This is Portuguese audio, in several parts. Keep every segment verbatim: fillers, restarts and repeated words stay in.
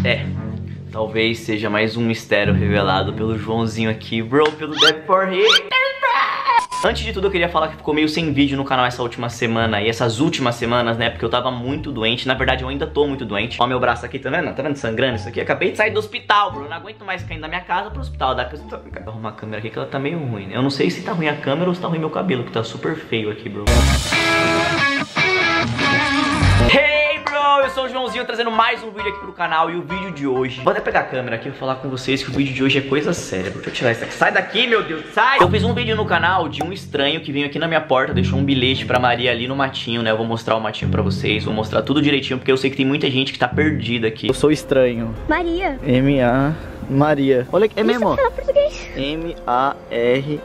É, talvez seja mais um mistério revelado pelo Joãozinho aqui, bro, pelo Depp for Haters. Antes de tudo eu queria falar que ficou meio sem vídeo no canal essa última semana e essas últimas semanas, né, porque eu tava muito doente. Na verdade eu ainda tô muito doente. Ó meu braço aqui, tá vendo? Tá vendo sangrando isso aqui? Acabei de sair do hospital, bro. Eu não aguento mais ficar indo da minha casa pro hospital. Dá pra arrumar a câmera aqui que ela tá meio ruim, né? Eu não sei se tá ruim a câmera ou se tá ruim meu cabelo, que tá super feio aqui, bro. Hey, bro! Eu sou o Joãozinho trazendo mais um vídeo aqui pro canal. E o vídeo de hoje, vou até pegar a câmera aqui e falar com vocês que o vídeo de hoje é coisa séria. Deixa eu tirar isso aqui. Sai daqui, meu Deus, sai! Eu fiz um vídeo no canal de um estranho que veio aqui na minha porta, deixou um bilhete pra Maria ali no matinho, né? Eu vou mostrar o matinho pra vocês, vou mostrar tudo direitinho, porque eu sei que tem muita gente que tá perdida aqui. Eu sou estranho. Maria. M A Maria. Olha, é mesmo, ó. Fala português. M A R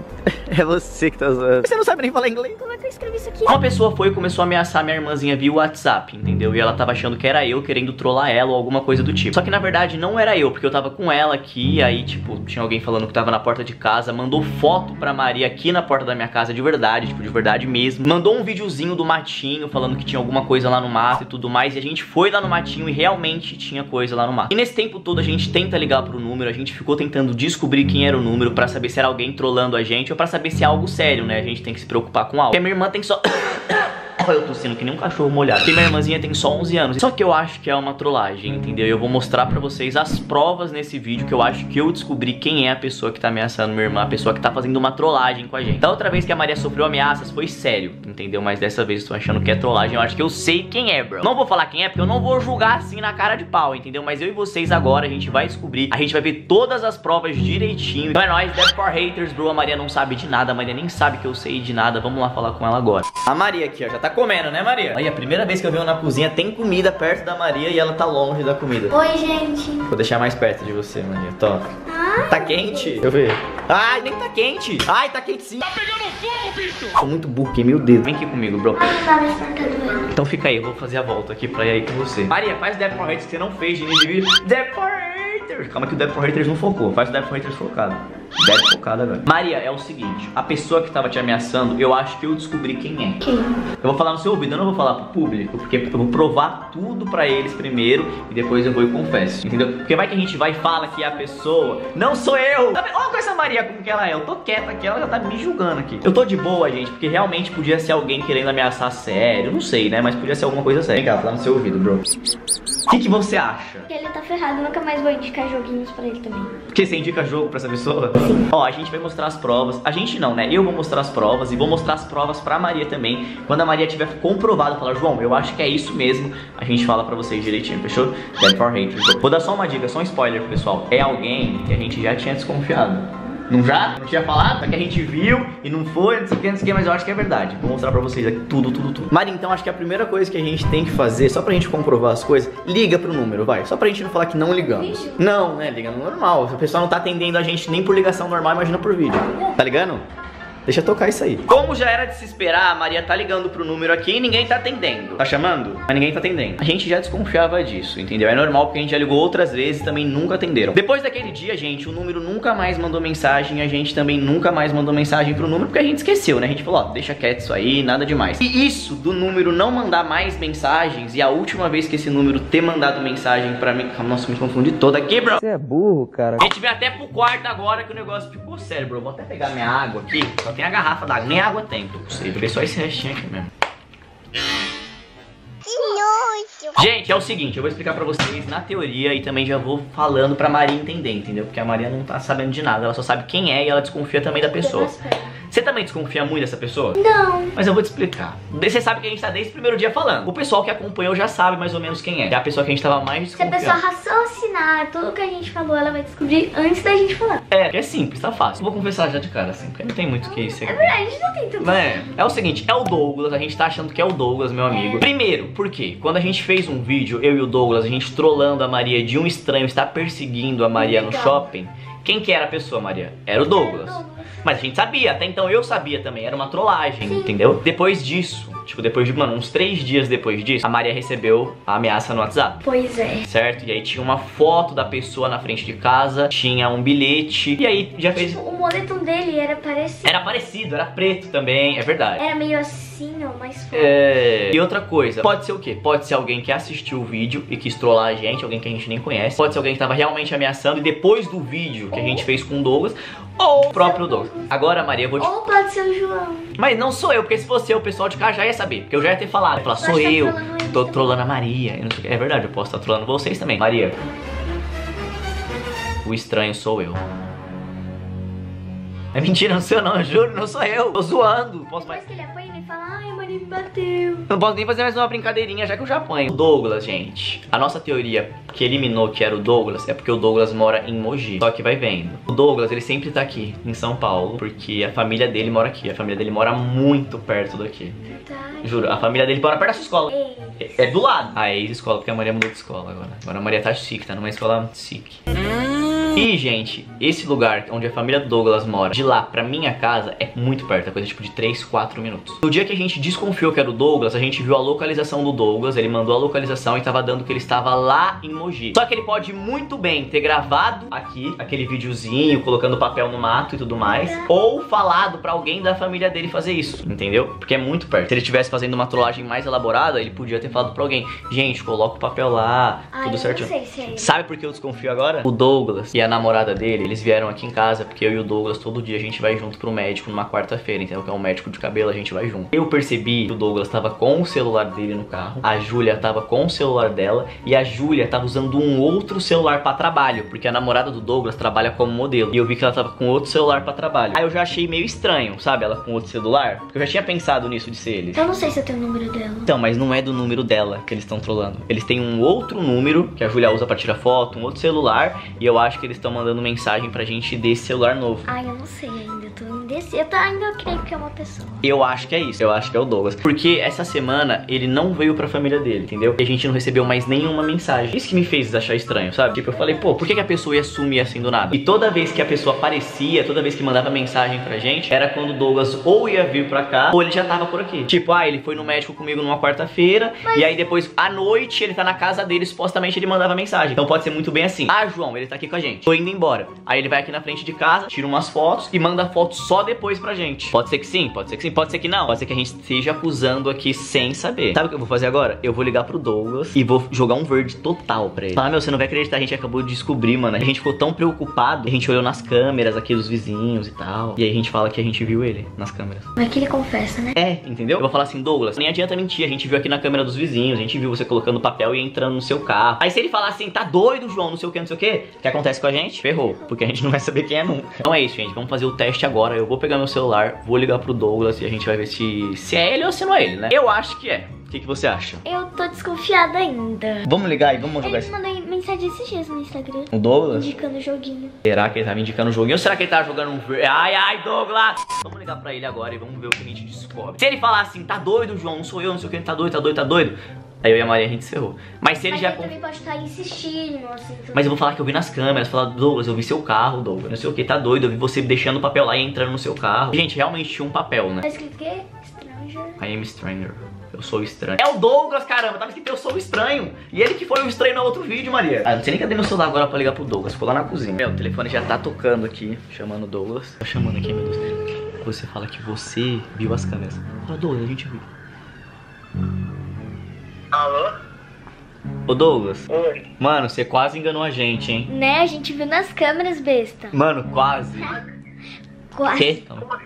É você que tá zoando. Você não sabe nem falar inglês. Como é que eu escrevi isso aqui? Uma pessoa foi e começou a ameaçar minha irmãzinha via WhatsApp, entendeu? E ela tava achando que era eu querendo trollar ela ou alguma coisa do tipo. Só que na verdade não era eu, porque eu tava com ela aqui. E aí tipo, tinha alguém falando que tava na porta de casa. Mandou foto pra Maria aqui na porta da minha casa de verdade, tipo, de verdade mesmo. Mandou um videozinho do matinho falando que tinha alguma coisa lá no mato e tudo mais. E a gente foi lá no matinho e realmente tinha coisa lá no mato. E nesse tempo todo a gente tenta ligar pro número. A gente ficou tentando descobrir quem era o número pra saber se era alguém trollando a gente ou pra saber se é algo sério, né? A gente tem que se preocupar com algo. Porque a minha irmã tem só... Eu tô sendo que nem um cachorro molhado. Porque minha irmãzinha tem só onze anos. Só que eu acho que é uma trollagem, entendeu? Eu vou mostrar pra vocês as provas nesse vídeo que eu acho que eu descobri quem é a pessoa que tá ameaçando minha irmã, a pessoa que tá fazendo uma trollagem com a gente. Da outra vez que a Maria sofreu ameaças foi sério, entendeu? Mas dessa vez eu tô achando que é trollagem. Eu acho que eu sei quem é, bro. Não vou falar quem é porque eu não vou julgar assim na cara de pau, entendeu? Mas eu e vocês agora a gente vai descobrir. A gente vai ver todas as provas direitinho. Então é nóis, Depp for Haters, bro. A Maria não sabe de nada, a Maria nem sabe que eu sei de nada. Vamos lá falar com ela agora. A Maria aqui, ó, já tá comendo, né, Maria? Aí a primeira vez que eu venho na cozinha tem comida perto da Maria e ela tá longe da comida. Oi, gente. Vou deixar mais perto de você, Maria. Top. Ah. Tá quente? Deixa eu ver. Ai, nem tá quente. Ai, tá quente sim. Tá pegando fogo, bicho. Tô muito burro, queimei o dedo. Vem aqui comigo, bro. Ah, tá, mas tá doendo. Então fica aí, eu vou fazer a volta aqui pra ir aí com você. Maria, faz o Depp for Haters que você não fez de início de vídeo. Depp for Haters. Calma que o Depp for Haters não focou. Faz o Depp for Haters focado. Depp focado agora. Maria, é o seguinte. A pessoa que tava te ameaçando, eu acho que eu descobri quem é. Quem? Eu vou falar no seu ouvido, eu não vou falar pro público, porque eu vou provar tudo pra eles primeiro e depois eu vou e confesso, entendeu? Porque vai que a gente vai e fala que é a pessoa, não sou eu! Tá vendo? Olha com essa Maria como que ela é, eu tô quieta aqui, ela já tá me julgando aqui. Eu tô de boa, gente, porque realmente podia ser alguém querendo ameaçar sério, não sei, né? Mas podia ser alguma coisa séria. Vem cá, fala no seu ouvido, bro. O que, que você acha? Que ele tá ferrado, nunca mais vou indicar joguinhos pra ele também. Porque você indica jogo pra essa pessoa? Sim. Ó, a gente vai mostrar as provas. A gente não, né? Eu vou mostrar as provas e vou mostrar as provas pra Maria também. Quando a Maria tiver comprovado, falar, João, eu acho que é isso mesmo, a gente fala pra vocês direitinho, fechou? Depp for Haters. Vou dar só uma dica, só um spoiler pro pessoal. É alguém que a gente já tinha desconfiado. Não já? Não tinha falado? Só que a gente viu e não foi, não sei o que, não sei o que, mas eu acho que é verdade. Vou mostrar pra vocês aqui tudo, tudo, tudo. Maria, então acho que a primeira coisa que a gente tem que fazer, só pra gente comprovar as coisas, liga pro número, vai. Só pra gente não falar que não ligamos. Vídeo? Não, né? Liga no normal. Se o pessoal não tá atendendo a gente nem por ligação normal, imagina por vídeo. Tá ligando? Deixa eu tocar isso aí. Como já era de se esperar, a Maria tá ligando pro número aqui e ninguém tá atendendo. Tá chamando? Mas ninguém tá atendendo. A gente já desconfiava disso, entendeu? É normal porque a gente já ligou outras vezes e também nunca atenderam. Depois daquele dia, gente, o número nunca mais mandou mensagem. A gente também nunca mais mandou mensagem pro número porque a gente esqueceu, né? A gente falou, ó, deixa quieto isso aí, nada demais. E isso do número não mandar mais mensagens e a última vez que esse número ter mandado mensagem pra mim... Nossa, me confundi toda aqui, bro. Você é burro, cara. A gente vem até pro quarto agora que o negócio ficou sério, bro. Vou até pegar minha água aqui. Só tem a garrafa d'água, nem água tem. Tô com sede. Vou ver só esse restinho aqui mesmo. Gente, é o seguinte, eu vou explicar pra vocês na teoria e também já vou falando pra Maria entender, entendeu? Porque a Maria não tá sabendo de nada, ela só sabe quem é e ela desconfia também da pessoa. Você também desconfia muito dessa pessoa? Não. Mas eu vou te explicar. Você sabe que a gente tá desde o primeiro dia falando. O pessoal que acompanhou já sabe mais ou menos quem é. É a pessoa que a gente tava mais Se a desconfiando. pessoa raciocinar tudo que a gente falou, ela vai descobrir antes da gente falar. É, é simples, tá fácil. Vou confessar já de cara, assim, porque não tem muito o que isso É aqui. verdade, a gente não tem tudo. É, é o seguinte, é o Douglas, a gente tá achando que é o Douglas, meu amigo. Primeiro, por quê? Quando a gente fez um vídeo, eu e o Douglas, a gente trollando a Maria de um estranho estar perseguindo a Maria no shopping. Quem que era a pessoa, Maria? Era o Douglas. Mas a gente sabia, até então eu sabia também, era uma trollagem, Sim. Entendeu? Depois disso, tipo, depois de, mano, uns três dias depois disso, a Maria recebeu a ameaça no WhatsApp. Pois é. Certo? E aí tinha uma foto da pessoa na frente de casa, tinha um bilhete, e aí já fez... O moletom dele era parecido. Era parecido, era preto também, é verdade. Era meio assim. assim, ó, mais forte. É... E outra coisa, pode ser o quê? Pode ser alguém que assistiu o vídeo e quis trollar a gente, alguém que a gente nem conhece. Pode ser alguém que tava realmente ameaçando e depois do vídeo que a gente fez com o Douglas, ou o próprio Douglas. Agora, Maria, eu vou te... Ou pode ser o João. Mas não sou eu, porque se fosse eu, o pessoal de cá já ia saber. Porque eu já ia ter falado. Ia falar, sou eu, tô trolando a Maria. Eu não sei o que. É verdade, eu posso estar trolando vocês também. Maria, o estranho sou eu. É mentira, não sou eu não, eu juro, não sou eu. Tô zoando. Posso mais... Depois que ele apanha, ele fala, ai, a Maria me bateu. Não posso nem fazer mais uma brincadeirinha, já que eu já apanho. O Douglas, gente, a nossa teoria que eliminou que era o Douglas é porque o Douglas mora em Mogi. Só que vai vendo. O Douglas, ele sempre tá aqui, em São Paulo, porque a família dele mora aqui. A família dele mora muito perto daqui. Verdade. Juro, a família dele mora perto da sua escola. Ei. É, é do lado. Ah, é ex-escola, porque a Maria mudou de escola agora. Agora a Maria tá chique, tá numa escola chique. E, gente, esse lugar onde a família do Douglas mora, de lá pra minha casa, é muito perto, é coisa tipo de três, quatro minutos. No dia que a gente desconfiou que era o Douglas, a gente viu a localização do Douglas, ele mandou a localização e tava dando que ele estava lá em Mogi. Só que ele pode muito bem ter gravado aqui, aquele videozinho, colocando papel no mato e tudo mais, ou falado pra alguém da família dele fazer isso, entendeu? Porque é muito perto. Se ele estivesse fazendo uma trollagem mais elaborada, ele podia ter falado pra alguém, gente, coloca o papel lá, Ai, tudo eu certinho. não sei se é ele. Sabe por que eu desconfio agora? O Douglas e a namorada dele, eles vieram aqui em casa porque eu e o Douglas todo dia a gente vai junto pro médico numa quarta-feira, entendeu? Que é um médico de cabelo, a gente vai junto. Eu percebi que o Douglas tava com o celular dele no carro, a Júlia tava com o celular dela e a Júlia tava usando um outro celular pra trabalho, porque a namorada do Douglas trabalha como modelo. E eu vi que ela tava com outro celular pra trabalho. Aí eu já achei meio estranho, sabe? Ela com outro celular, porque eu já tinha pensado nisso de ser ele. Eu não sei se eu tenho o número dela. Então, mas não é do número dela que eles estão trolando. Eles têm um outro número que a Júlia usa pra tirar foto, um outro celular, e eu acho que eles estão mandando mensagem pra gente desse celular novo. Ai, eu não sei ainda, eu tô indecisa. Eu tô, ainda eu creio que é uma pessoa. Eu acho que é isso, eu acho que é o Douglas. Porque essa semana ele não veio pra família dele, entendeu? E a gente não recebeu mais nenhuma mensagem. Isso que me fez achar estranho, sabe? Tipo, eu falei, pô, por que, que a pessoa ia sumir assim do nada? E toda vez que a pessoa aparecia, toda vez que mandava mensagem pra gente, era quando o Douglas ou ia vir pra cá, ou ele já tava por aqui. Tipo, ah, ele foi no médico comigo numa quarta-feira, Mas... e aí depois, à noite, ele tá na casa dele, supostamente ele mandava mensagem. Então pode ser muito bem assim. Ah, João, ele tá aqui com a gente. Tô indo embora. Aí ele vai aqui na frente de casa, tira umas fotos e manda fotos só depois pra gente. Pode ser que sim, pode ser que sim, pode ser que não. Pode ser que a gente esteja acusando aqui sem saber. Sabe o que eu vou fazer agora? Eu vou ligar pro Douglas e vou jogar um verde total pra ele. Falar, meu, você não vai acreditar, a gente acabou de descobrir, mano. A gente ficou tão preocupado, a gente olhou nas câmeras aqui dos vizinhos e tal. E aí a gente fala que a gente viu ele nas câmeras. Mas que ele confessa, né? É, entendeu? Eu vou falar assim, Douglas, nem adianta mentir, a gente viu aqui na câmera dos vizinhos, a gente viu você colocando papel e entrando no seu carro. Aí se ele falar assim, tá doido, João, não sei o que, não sei o que, o que acontece com a gente? Ferrou, porque a gente não vai saber quem é nunca. Então é isso, gente, vamos fazer o teste agora. Eu vou pegar meu celular, vou ligar pro Douglas e a gente vai ver se, se é ele ou se não é ele, né? Eu acho que é. O que, que você acha? Eu tô desconfiada ainda. Vamos ligar e vamos jogar Ele esse... mandou mensagem esses dias no Instagram. O Douglas? Indicando o joguinho. Será que ele tá me indicando o joguinho ou será que ele tá jogando um... Ai, ai, Douglas! Vamos ligar pra ele agora e vamos ver o que a gente descobre. Se ele falar assim, tá doido, João, não sou eu, não sei o que, tá doido, tá doido, tá doido. Aí eu e a Maria a gente encerrou. Mas se ele Mas já... ele também pode estar insistindo, assim. Tudo. Mas eu vou falar que eu vi nas câmeras, falar, Douglas, eu vi seu carro, Douglas, não sei o que, tá doido, eu vi você deixando o papel lá e entrando no seu carro. Gente, realmente tinha um papel, né? Tá escrito o quê? Stranger. I am stranger. Eu sou estranho. É o Douglas, caramba, tava escrito eu sou estranho. E ele que foi o estranho no outro vídeo, Maria. Ah, não sei nem cadê meu celular agora pra ligar pro Douglas, ficou lá na cozinha. Meu, o telefone já tá tocando aqui, chamando o Douglas. Tá chamando aqui, meu Deus. Você fala que você viu as câmeras. Fala, Douglas, a gente viu. Alô? Ô Douglas. Oi. Mano, você quase enganou a gente, hein? Né? A gente viu nas câmeras, besta. Mano, quase. Quase. Que?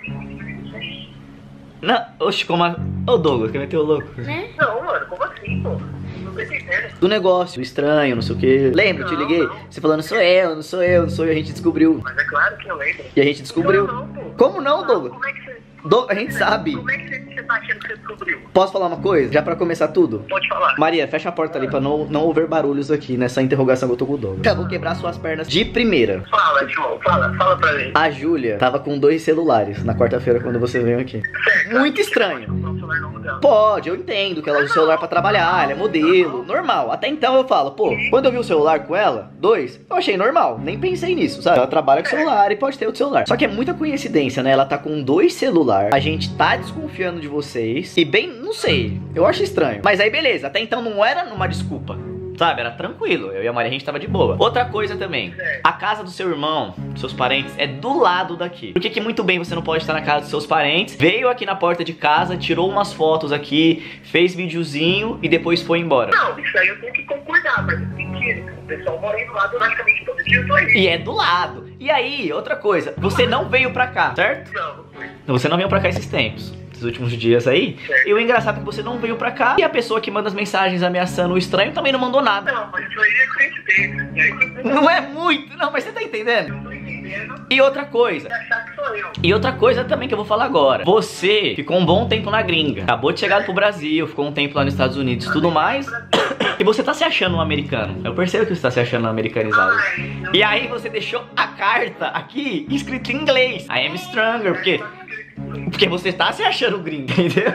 Não, oxe, como a... Ô Douglas, quer meter o louco? Né? Não, mano, como assim, pô? Não tô entendendo. Do negócio, estranho, não sei o que. Lembra, eu te liguei? Você falando, sou eu, não sou eu, não sou eu. A gente descobriu. Mas é claro que eu lembro. E a gente descobriu. Não, não, pô. Como não, Douglas? Como é que você... Do... A gente sabe. Como é que você, você tá achando que você descobriu? Posso falar uma coisa? Já pra começar tudo? Pode falar. Maria, fecha a porta ali pra não, não haver barulhos aqui nessa interrogação que eu tô com o Douglas. Já vou quebrar suas pernas de primeira. Fala, João, fala, fala pra mim. A Júlia tava com dois celulares na quarta-feira quando você veio aqui. Certo. Muito estranho. Não, o celular não dela. Pode, eu entendo que ela usa o celular pra trabalhar, ela é modelo, normal. Até então eu falo, pô, quando eu vi o celular com ela, dois, eu achei normal, nem pensei nisso, sabe? Ela trabalha com celular e pode ter outro celular. Só que é muita coincidência, né? Ela tá com dois celulares, a gente tá desconfiando de vocês e bem, não sei, eu acho estranho. Mas aí beleza, até então não era numa desculpa. sabe? Era tranquilo, eu e a Maria a gente tava de boa. Outra coisa também, a casa do seu irmão, seus parentes, é do lado daqui. Por que que muito bem você não pode estar na casa dos seus parentes? Veio aqui na porta de casa, tirou umas fotos aqui, fez videozinho e depois foi embora. Não, isso aí eu tenho que concordar, mas é mentira. O pessoal mora aí do lado praticamente todo dia, eu tô aí. E é do lado. E aí, outra coisa, você não veio pra cá, certo? Não, não foi. Você não veio pra cá esses tempos, esses últimos dias aí. Certo. E o engraçado é que você não veio pra cá e a pessoa que manda as mensagens ameaçando o estranho também não mandou nada. Não, mas isso aí é coincidência. E aí você Não é muito, não, mas você tá entendendo? não tá entendendo E outra coisa, e achar que sou eu. e outra coisa também que eu vou falar agora. Você ficou um bom tempo na gringa, acabou de chegar pro Brasil, ficou um tempo lá nos Estados Unidos e tudo mais. E você tá se achando um americano. Eu percebo que você tá se achando um americanizado. Ai, não. E aí você deixou a carta aqui escrito em inglês. I am stronger, porque, porque você tá se achando gringo, entendeu?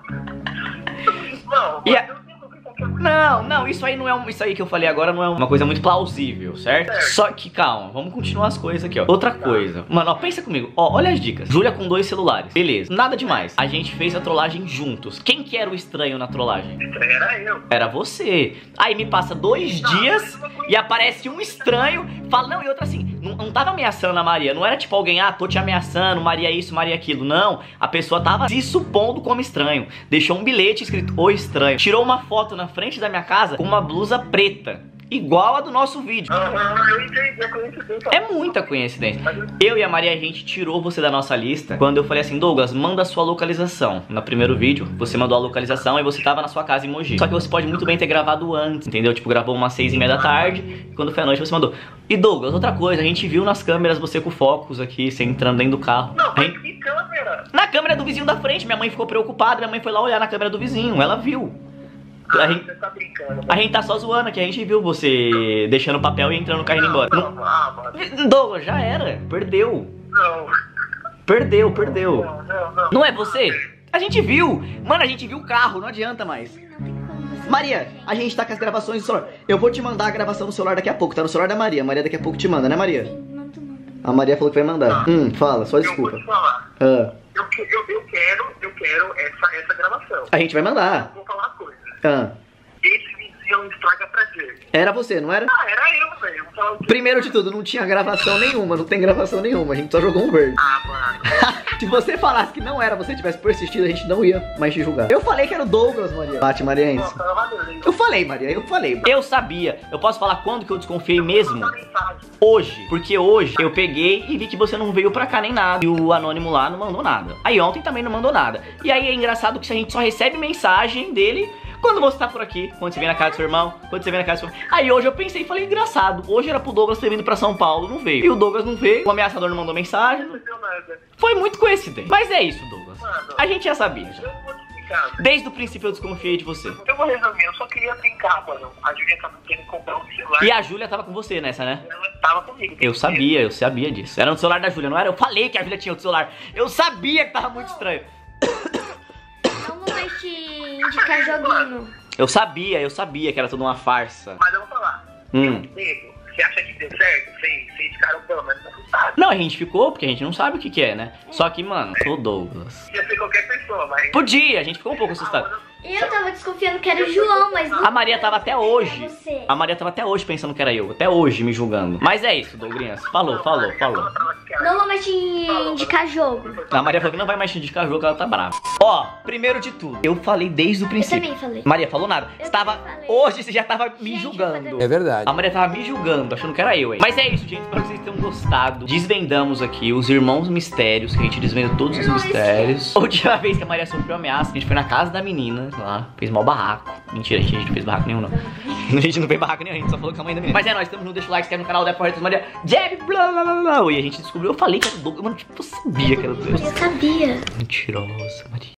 Não, E mas a- eu tenho que qualquer coisa. Não, não, isso aí não é um, isso aí que eu falei agora não é uma coisa muito plausível, certo? Certo. Só que calma, vamos continuar as coisas aqui, ó. Outra coisa, mano, ó, pensa comigo, ó, olha as dicas. Júlia com dois celulares, beleza, nada demais. A gente fez a trollagem juntos. Quem que era o estranho na trollagem? Era eu. Era você. Aí me passa dois dias e aparece um estranho, fala, não, e outra assim, não, não tava ameaçando a Maria, não era tipo alguém, ah, tô te ameaçando, Maria isso, Maria aquilo, não. A pessoa tava se supondo como estranho, deixou um bilhete escrito, o estranho, tirou uma foto na frente da minha casa com uma blusa preta, igual a do nosso vídeo. Aham, eu entendi a coincidência. É muita coincidência. Eu e a Maria, a gente tirou você da nossa lista quando eu falei assim, Douglas, manda a sua localização. No primeiro vídeo, você mandou a localização e você tava na sua casa em Mogi. Só que você pode muito bem ter gravado antes, entendeu? Tipo, gravou umas seis e meia da tarde e quando foi a noite você mandou. E Douglas, outra coisa, a gente viu nas câmeras você com focos aqui, você entrando dentro do carro. Não, A mas gente- que câmera? Na câmera do vizinho da frente, minha mãe ficou preocupada, minha mãe foi lá olhar na câmera do vizinho, ela viu. A Ah, gente, você tá brincando. a gente tá só zoando aqui, a gente viu você deixando o papel e entrando no carro e indo embora. Não, não, ah, mano. Não- Douglas, já era, perdeu. Não. Perdeu, perdeu. Não, não, não. Não é você? A gente viu. Mano, a gente viu o carro, não adianta mais. Não tem como você. Maria, a gente tá com as gravações do celular. Eu vou te mandar a gravação no celular daqui a pouco. Tá no celular da Maria. A Maria daqui a pouco te manda, né, Maria? Manda, manda. A Maria falou que vai mandar. Hum, fala, só Eu vou desculpa. te falar. Ah, Eu, que- eu, eu quero, eu quero essa, essa gravação. a gente vai mandar. Vou falar uma coisa. Ah, Esse vizinho estraga prazer. era você, não era? Ah, era eu, velho. Eu vou falar o quê? Primeiro de tudo, não tinha gravação nenhuma, não tem gravação nenhuma. A gente só jogou um verde. Ah, mano. Se você falasse que não era, você tivesse persistido, a gente não ia mais te julgar. Eu falei que era o Douglas, Maria. Bate, Mariense. Nossa, tava valendo. Eu falei, Maria, eu falei. Eu sabia. Eu posso falar quando que eu desconfiei mesmo? Manda mensagem. Hoje. Porque hoje eu peguei e vi que você não veio pra cá nem nada. E o anônimo lá não mandou nada. Aí ontem também não mandou nada. E aí é engraçado que a gente só recebe mensagem dele quando você tá por aqui, quando você vem na casa do seu irmão, quando você vem na casa do seu irmão. Aí hoje eu pensei e falei, engraçado, hoje era pro Douglas ter vindo pra São Paulo, não veio. E o Douglas não veio, o ameaçador não mandou mensagem. Não deu nada. Foi muito coincidente. Mas é isso, Douglas. Mano. A gente já sabia. Já. Eu vou te explicar. Desde o princípio eu desconfiei de você. Eu vou resumir, eu só queria brincar, mano. A Julia tava querendo comprar um celular. E a Júlia tava com você nessa, né? Ela tava comigo. Eu sabia, eu sabia disso. Era no celular da Júlia, não era? Eu falei que a Júlia tinha outro celular. Eu sabia que tava muito estranho. Não vou mais te indicar joguinho. Eu sabia, eu sabia que era tudo uma farsa. Mas eu vou falar. Hum. Nego, você acha que deu certo? Vocês vocês ficaram pelo menos assustados. Não, a gente ficou porque a gente não sabe o que que é, né? Só que, mano, ô Douglas. Podia ser qualquer pessoa, mas... Podia, a gente ficou um pouco assustado. Eu tava desconfiando que era o João, mas não. A Maria tava até hoje. Era você. A Maria tava até hoje pensando que era eu. Até hoje me julgando. Mas é isso, Douglas. Falou, falou, falou. Não vou mais te indicar jogo. A Maria falou que não vai mais te indicar jogo, ela tá brava. Ó, primeiro de tudo, eu falei desde o Eu princípio. também falei. Maria falou nada. Eu Estava. também falei. Hoje você já tava me Gente, julgando. eu É verdade. A Maria tava me julgando, achando que era eu, hein? Mas é isso, gente. Espero que vocês tenham gostado. Desvendamos aqui os irmãos mistérios, que a gente desvenda todos os Irmãos mistérios. A última vez que a Maria sofreu ameaça, a gente foi na casa da menina lá, fez mal barraco. Mentira, a gente não fez barraco nenhum, não. A gente não fez barraco nenhum, a gente só falou com a mãe da menina. Mas é nóis, estamos juntos, deixa o like, se inscreve no canal da Porta Maria. Jab, blá, blá, blá, blá. E a gente descobriu, eu falei que era o Douglas. Mano, tipo, eu sabia que era o Douglas. Eu sabia. Mentirosa, Maria.